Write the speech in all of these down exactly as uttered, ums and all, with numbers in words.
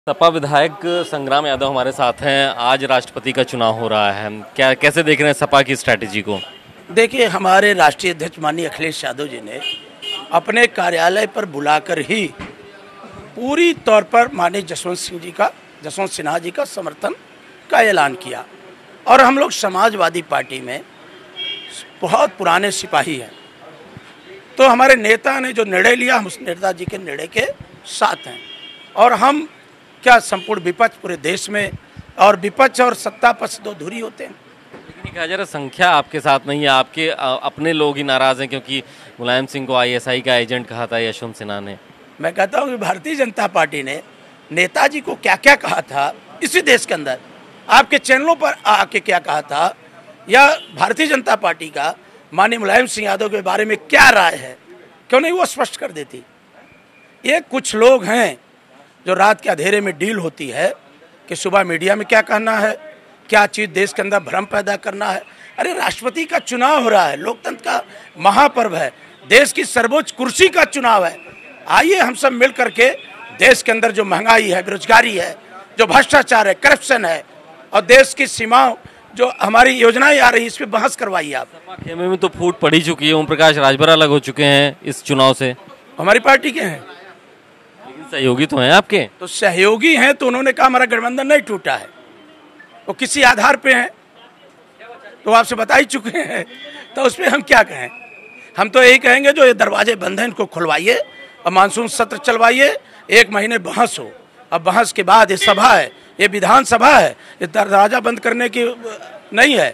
सपा विधायक संग्राम यादव हमारे साथ हैं। आज राष्ट्रपति का चुनाव हो रहा है, क्या कैसे देख रहे हैं सपा की स्ट्रैटेजी को? देखिए, हमारे राष्ट्रीय अध्यक्ष माननीय अखिलेश यादव जी ने अपने कार्यालय पर बुलाकर ही पूरी तौर पर माननीय जसवंत सिंह जी का जसवंत सिन्हा जी का समर्थन का ऐलान किया। और हम लोग समाजवादी पार्टी में बहुत पुराने सिपाही हैं, तो हमारे नेता ने जो निर्णय लिया हम उस नेता जी के निर्णय के साथ हैं। और हम क्या संपूर्ण विपक्ष पूरे देश में, और विपक्ष और सत्ता पक्ष दो धुरी होते हैं। लेकिन कहा जा रहा है संख्या आपके साथ नहीं है, आपके अपने लोग ही नाराज हैं क्योंकि मुलायम सिंह को आईएसआई का एजेंट कहा था यशवंत सिन्हा ने। मैं कहता हूँ कि भारतीय जनता पार्टी ने नेताजी को क्या क्या कहा था इसी देश के अंदर, आपके चैनलों पर आके क्या कहा था, या भारतीय जनता पार्टी का माननीय मुलायम सिंह यादव के बारे में क्या राय है, क्यों नहीं वो स्पष्ट कर देती। ये कुछ लोग हैं जो रात के अंधेरे में डील होती है कि सुबह मीडिया में क्या कहना है, क्या चीज़ देश के अंदर भ्रम पैदा करना है। अरे राष्ट्रपति का चुनाव हो रहा है, लोकतंत्र का महापर्व है, देश की सर्वोच्च कुर्सी का चुनाव है। आइए हम सब मिल करके देश के अंदर जो महंगाई है, बेरोजगारी है, जो भ्रष्टाचार है, करप्शन है, और देश की सीमाओं जो हमारी योजनाएं आ रही है, इस पर बहस करवाइए आप। सपा खेमे में तो फूट पड़ी चुकी है, ओम प्रकाश राजभर अलग हो चुके हैं इस चुनाव से। हमारी पार्टी के हैं, लेकिन सहयोगी तो हैं आपके। तो सहयोगी हैं तो उन्होंने कहा हमारा गठबंधन नहीं टूटा है, वो किसी आधार पे हैं तो आपसे बता ही चुके हैं, तो उस पर हम क्या कहें। हम तो यही कहेंगे जो ये दरवाजे बंद हैं इनको खुलवाइए और मानसून सत्र चलवाइए, एक महीने बहस हो। अब बहस के बाद ये सभा है, ये विधानसभा है, ये दरवाजा बंद करने की नहीं है,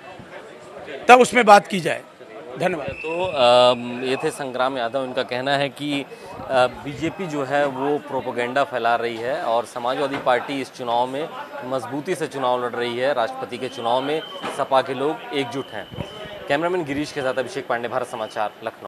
तब उसमें बात की जाए। धन्यवाद। तो आ, ये थे संग्राम यादव। इनका कहना है कि बीजेपी जो है वो प्रोपेगेंडा फैला रही है और समाजवादी पार्टी इस चुनाव में मजबूती से चुनाव लड़ रही है। राष्ट्रपति के चुनाव में सपा के लोग एकजुट हैं। कैमरामैन गिरीश के साथ अभिषेक पांडे, भारत समाचार, लखनऊ।